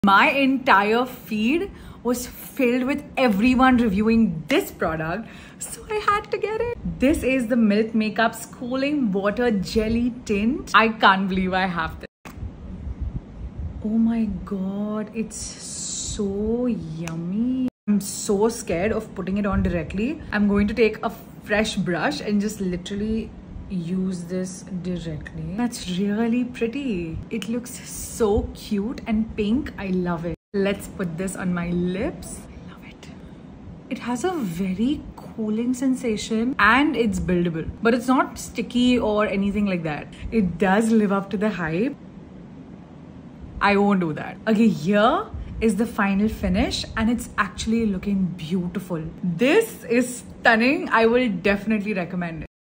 My entire feed was filled with everyone reviewing this product, so I had to get it. This is the Milk Makeup's Cooling Water Jelly Tint. I can't believe I have this. Oh my god, it's so yummy. I'm so scared of putting it on directly. I'm going to take a fresh brush and just literally use this directly. That's really pretty. It looks so cute and pink. I love it. Let's put this on my lips. I love it. It has a very cooling sensation and it's buildable, but it's not sticky or anything like that. It does live up to the hype. I won't do that. Okay, here is the final finish and it's actually looking beautiful. This is stunning. I will definitely recommend it.